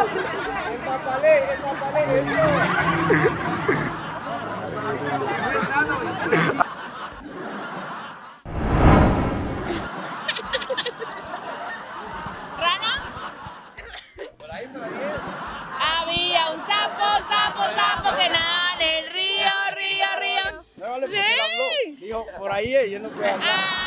¿Rana? Había un sapo que nada en el río. No vale porque él habló. Dijo, por ahí y él no puede hablar.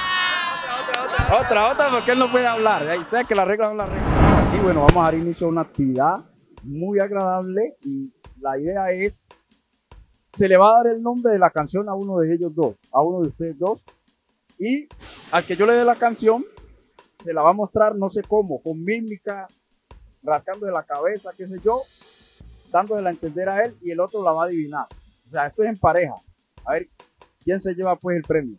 Otra, porque él no puede hablar. Ahí ustedes que la regla son las reglas. Aquí, bueno, vamos a dar inicio a una actividad muy agradable y la idea es, se le va a dar el nombre de la canción a uno de ellos dos, a uno de ustedes dos, y al que yo le dé la canción, se la va a mostrar no sé cómo, con mímica, rascando de la cabeza, qué sé yo, dándole a entender a él y el otro la va a adivinar. O sea, esto es en pareja. A ver, ¿quién se lleva pues el premio?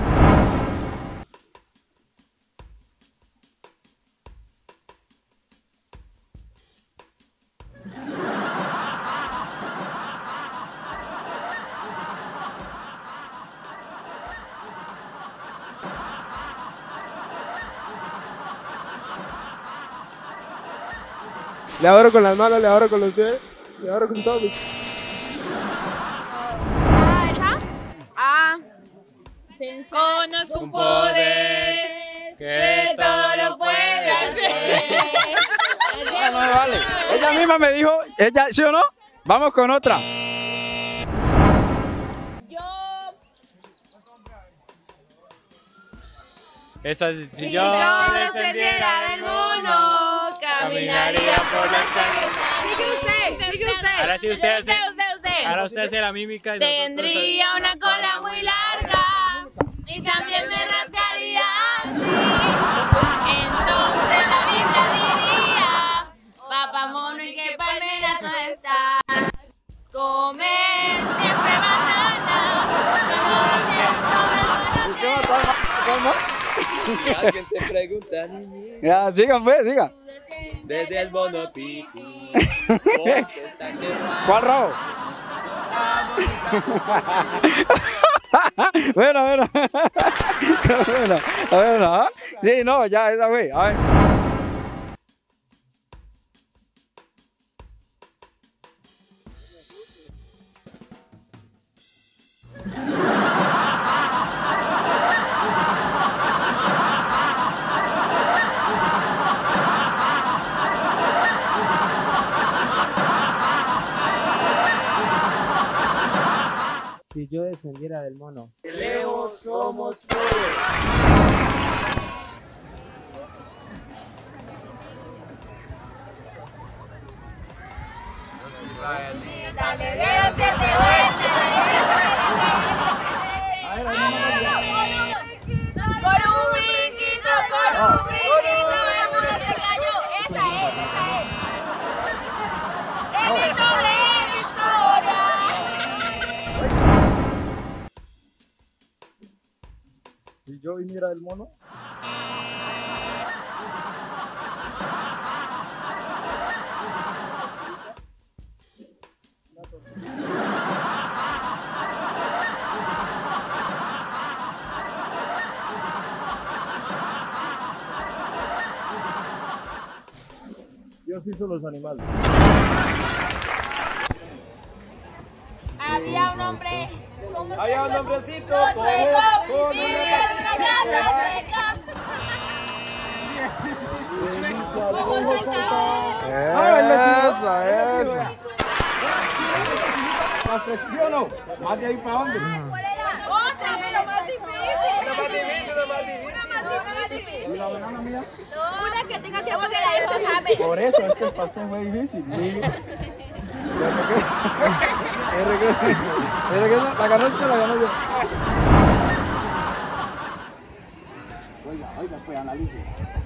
Le adoro con las manos, le adoro con los pies, le adoro con todo. ¿Esa? Conozco un poder que todo lo puede hacer. No, vale. Ella misma me dijo, ella, ¿sí o no? Vamos con otra. Esa es, Si yo descendiera del mono, caminaría por las calles. Sigue usted. Ahora sí usted hace. Usted. Ahora usted hace la mímica. Y Tendría una cola muy larga y también me rascaría así. Entonces la Biblia diría, papá mono, ¿en qué palmera tú estás? Comer siempre banana, yo no siento del ¿Cómo? Alguien te pregunta, niñita. Ya, sigan pues, sigan. Desde el mono Titi. Contesta que ¿Cuál rabo? Bueno. A ver, ¿no? Sí, no, ya, esa fue. A ver. Si yo descendiera del mono. Leo somos todos. Dale, Dios se te vuelve. Con un brinquito, el mundo se cayó. Esa es. El grito de victoria. Si yo viniera del mono. Yo sí soy los animales. Había un hombre. Había un hombrecito Chueco, vivía en una casa chueca. Esa. ¿Más preciso o no? ¿Más de ahí para dónde? Otra, pero más difícil. ¿Y la banana mía? Una que tenga que poner ahí, se sabe. Por eso es que el pastel fue difícil. La ganó yo, la ganó yo. Oiga, pues analice.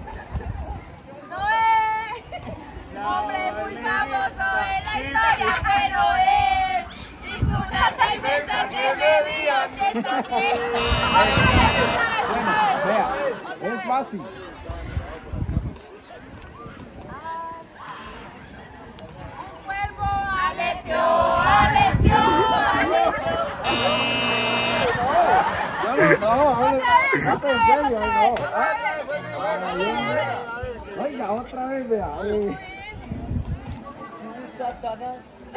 Noé, hombre muy famoso en la historia, pero es hizo una inmensa que medía 80 pies. Bueno, vea, es fácil. Un cuervo aleteó. No, en serio, no. Oiga, otra vez, vea. Satanás.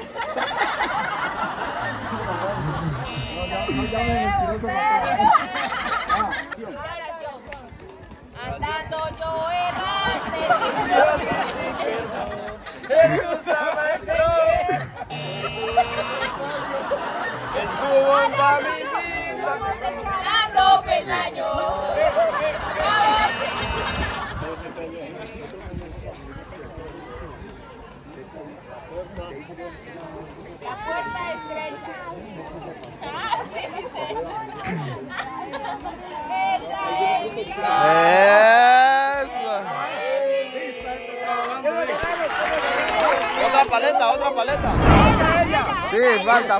Andando yo errante. En su bomba mi vida. Dando peldaño. La puerta estrecha. Otra paleta, otra paleta. Sí, falta.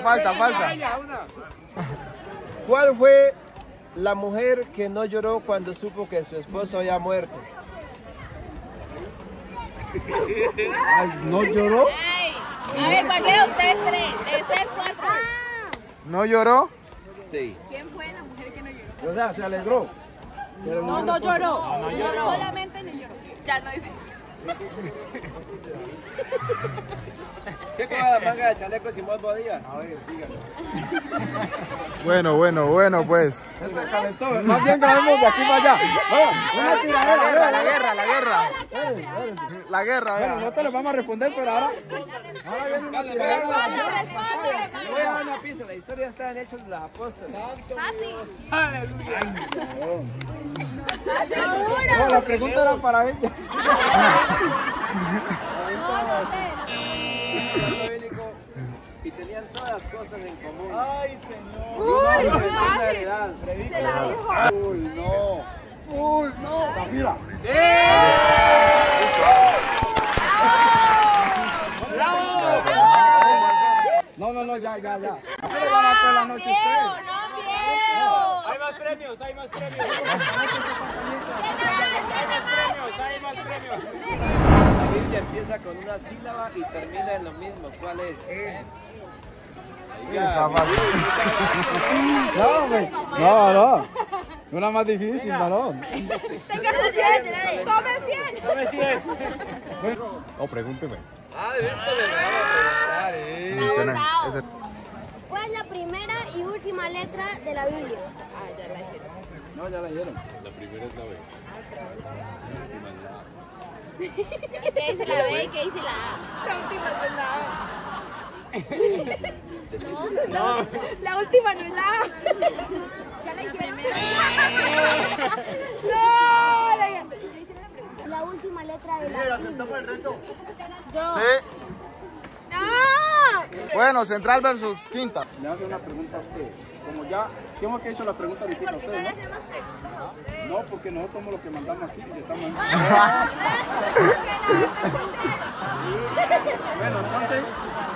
¿Cuál fue la mujer que no lloró cuando supo que su esposo había muerto? ¿No lloró? Ay, a ver, cualquiera de ustedes tres, de ustedes cuatro. ¿No lloró? Sí. O sea, se alegró. No lloró. Solamente no lloró. Ya no dice. ¿Qué con la manga de chaleco Simón Bodía? A ver, dígame. Bueno, pues. Se calentó. Más bien grabemos de aquí para allá. Una tiradera. La guerra. Bueno, nosotros les vamos a responder, pero ahora viene una tiradera. Le voy a dar una pista. La historia está en Hechos de los Apóstoles. No, la pregunta era para ella. Y tenían todas las cosas en común. Ay, señor. Uy, No, fácil. heredad. Se la dijo. Uy, no. Mira. No, ya. Se le van a hacer la noche a ustedes. No quiero. Hay más premios. Hay más premios. La Biblia empieza con una sílaba y termina en lo mismo. ¿Cuál es? No, hombre. No. Una más difícil, varón. Tenga su 100. Tome 100. Dame 100. O pregúnteme. Ah, de esto me lo van a preguntar, ¿Cuál es la primera y última letra de la Biblia? No, ya la dieron. ¿Qué dice la B y qué dice la A? La última no es la A. La última no es la A. Ya la hicieron. No, la última letra de la Biblia. Sí. ¡No! Bueno, Central versus Quinta. Le hago una pregunta a usted. Como ya, ¿quién es que hizo la pregunta ahorita a usted, no? No, porque nosotros somos los que mandamos aquí, porque estamos en... Bueno, entonces...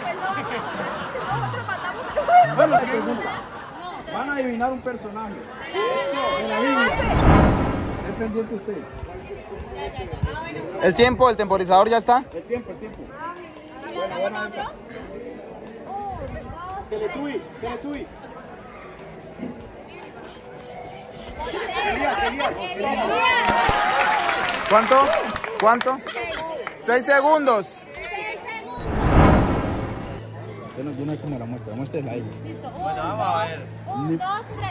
Bueno, la pregunta. Van a adivinar un personaje de la Biblia. Es pendiente usted. El temporizador ya está. El tiempo. Buena esa. Teletubby. ¿Cuánto? 6 segundos. Yo no sé cómo la muestra es la L. Listo. Bueno, vamos a ver. 1, 2, 3.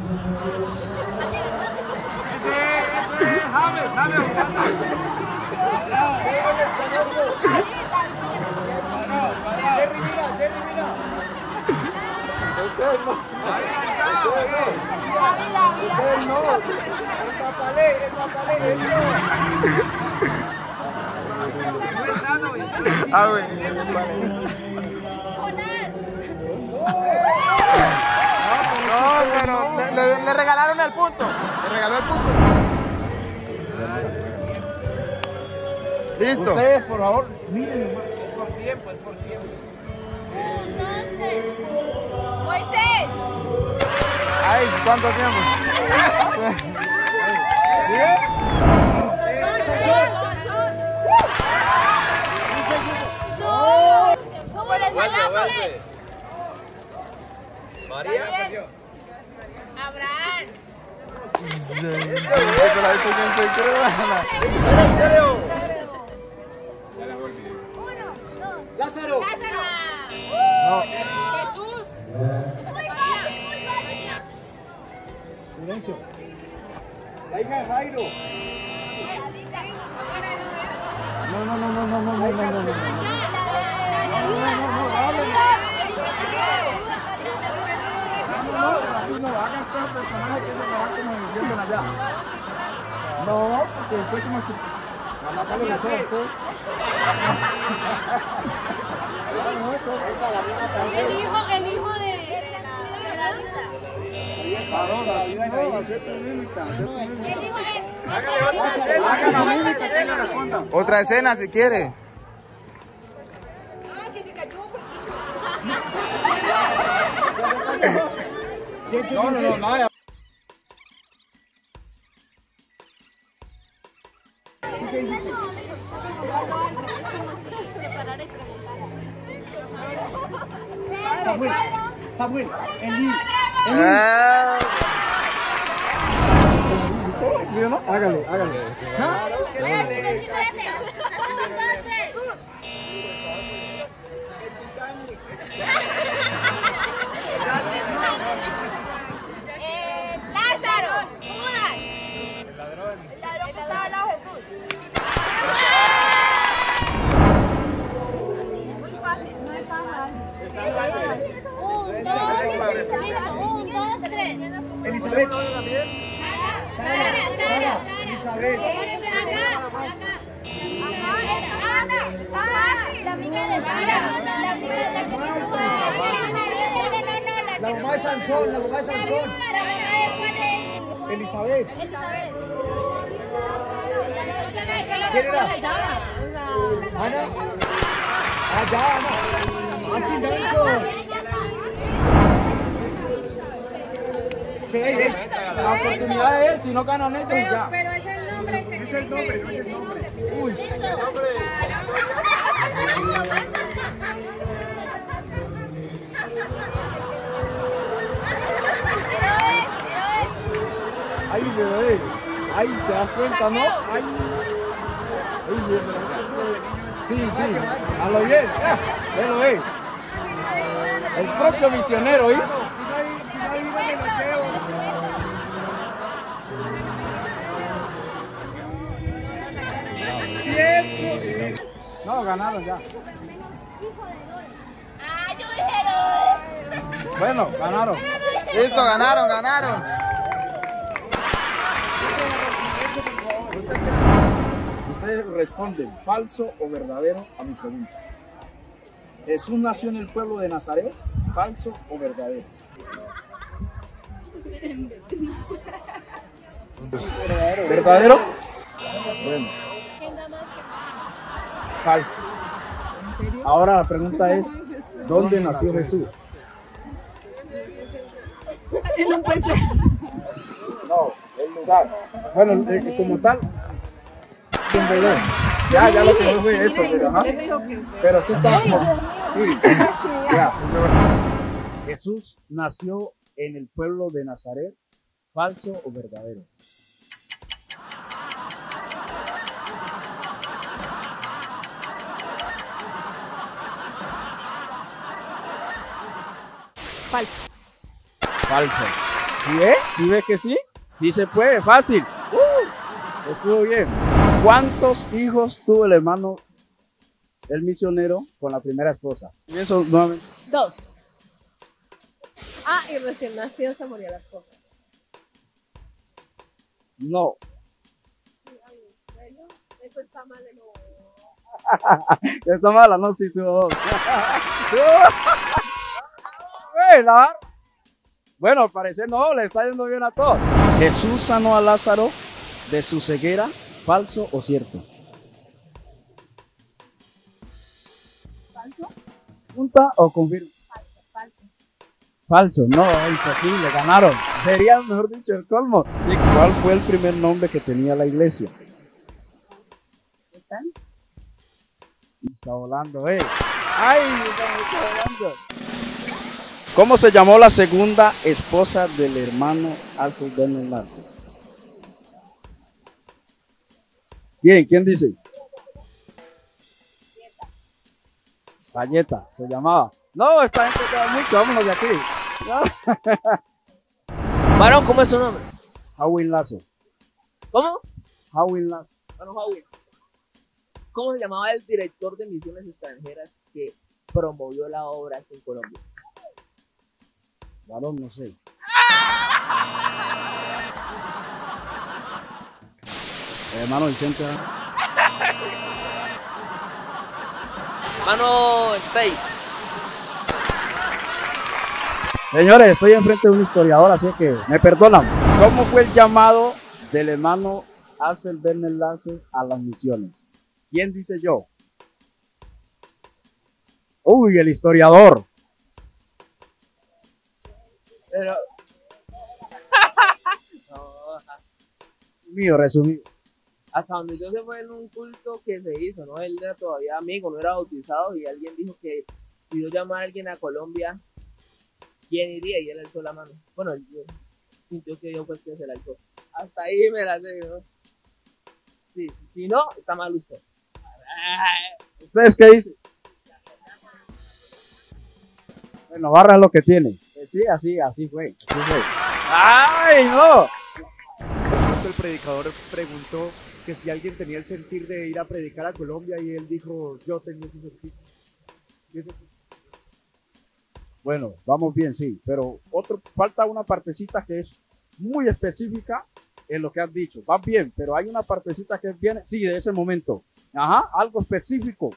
James jugando. Jerry, mira. El papalé. Güey. No, pero le regalaron el punto. Le regaló el punto. Listo. Ustedes, por favor, miren. Por tiempo. 1, 2, 3. Moisés. Ay, ¿cuánto tiempo? ¿Cómo les Vuelve. María, pues Abraham. Lázaro. Silencio. La hija de Jairo. No, no, no, no, no, no, no, no, no, no. No, hagan todos los personajes que se me van como diciendo allá. No, porque después como que... Vamos a darle la fe, El hijo de la vida. Otra escena si quiere. No, no, no, nada. Samuel, Eli. Ah, ¿Sí o no? Hágale, hágale. Lázaro, Judas. El ladrón que estaba al lado de Jesús. Muy fácil, no es tan fácil. 1, 2, 3. Elizabeth. Sara. Elizabeth. Ana. La amiga de Sara. La amiga de la que La mamá de Sansón, la mamá de Sansón. La mamá de Juan. Elizabeth. Elizabeth. ¿Quién era? Ana. Allá, Ana. Así, Nelson. La oportunidad de él, si no ganan ellos ya. Pero es el nombre que Es el nombre, no es el nombre. Uy. Ay, bebé. Ay, te das cuenta, ¿no? Ay. Ay, bebé. Sí, sí. A lo bien. Velo, el propio misionero hizo. No, ganaron ya. Ah, yo dijeron. Bueno, ganaron. listo, ganaron. Ustedes responden falso o verdadero a mi pregunta. ¿Jesús nació en el pueblo de Nazaret? ¿Falso o verdadero? ¿Verdadero? Bueno. Falso. Ahora la pregunta es, ¿dónde nació Jesús? No, el lugar. Bueno, como tal, en Belén. Ya lo que no fue eso, pero ajá. Pero tú estabas como... Sí, ya. Jesús nació en el pueblo de Nazaret, ¿falso o verdadero? Falso. Falso. ¿Sí ve? ¿Sí ve que sí? Sí se puede, fácil. Estuvo bien. ¿Cuántos hijos tuvo el hermano, el misionero, con la primera esposa? Y eso nuevamente. 2. Ah, y recién nacido se murió la esposa. No. Bueno, eso está mal de nuevo. Está mala, no, sí tuvo 2. Bueno, al parecer no, le está yendo bien a todos. Jesús sanó a Lázaro de su ceguera, ¿falso o cierto? ¿Falso? ¿Punta o confirma? Falso. Falso, no, imposible, ganaron. Sería, mejor dicho, el colmo. Sí, ¿cuál fue el primer nombre que tenía la iglesia? ¿Están? Está volando, ¡Ay! Está volando. ¿Cómo se llamó la segunda esposa del hermano Alces Bernard Larson? ¿Quién dice? Galleta, se llamaba. No, esta gente queda mucho, vámonos de aquí. No. Varón, ¿cómo es su nombre? Howin Lazo. ¿Cómo? Howin Lazo. Bueno, Javi. ¿Cómo se llamaba el director de misiones extranjeras que promovió la obra aquí en Colombia? Varón, no sé. Hermano Vicente. Mano 6. Señores, estoy enfrente de un historiador, así que me perdonan. ¿Cómo fue el llamado del hermano Axel Werner Lance a las misiones? ¿Quién dice yo? Uy, el historiador. Pero. Mío, resumido. Hasta donde yo sé fue en un culto que se hizo, ¿no? Él era todavía amigo, no era bautizado, y alguien dijo que si yo llamara a alguien a Colombia, ¿quién iría? Y él alzó la mano. Bueno, él sintió que yo pues que se la alzó. Hasta ahí me la sé, ¿no? Sí, si no, está mal usted. ¿Ustedes qué dicen? Bueno, barra lo que tiene. Sí, así fue. ¡Ay, no! El predicador preguntó que si alguien tenía el sentir de ir a predicar a Colombia y él dijo, yo tengo ese sentir. Bueno, vamos bien, sí, pero falta una partecita que es muy específica en lo que has dicho. Vas bien, pero hay una partecita que viene, sí, de ese momento. Ajá, algo específico.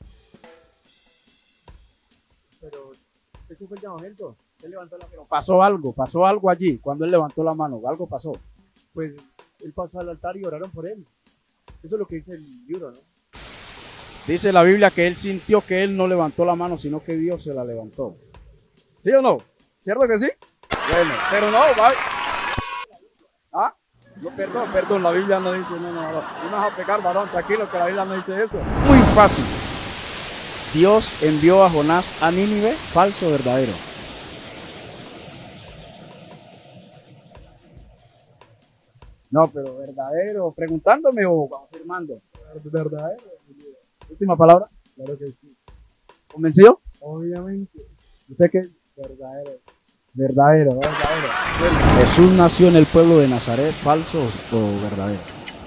Pero ese fue el llamamiento. Él levantó la mano. Pasó algo allí, cuando él levantó la mano, algo pasó. Pues él pasó al altar y oraron por él. Eso es lo que dice el libro, ¿no? Dice la Biblia que él sintió que él no levantó la mano, sino que Dios se la levantó. ¿Sí o no? ¿Cierto que sí? Bueno, pero no, va. ¿Ah? No, perdón, la Biblia no dice, no vas a pecar, varón, tranquilo, que la Biblia no dice eso. Muy fácil. Dios envió a Jonás a Nínive, falso o verdadero. No, pero verdadero, preguntándome o confirmando. ¿Verdadero? Última palabra. Claro que sí. ¿Convencido? Obviamente. ¿Usted qué? Verdadero. Verdadero. Bueno, Jesús nació en el pueblo de Nazaret, falso o verdadero.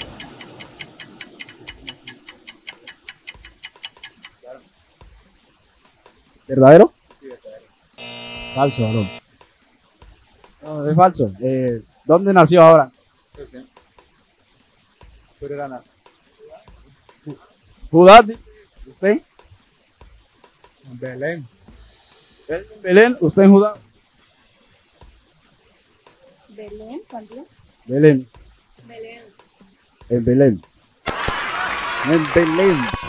¿Verdadero? Sí, verdadero. Falso, varón. No, es falso. ¿Dónde nació ahora? Pero era nada. Judá. ¿Usted? Belén. ¿Él en Belén? ¿Usted en Judá? Belén, ¿cuándo? Belén. Belén. En Belén. En Belén.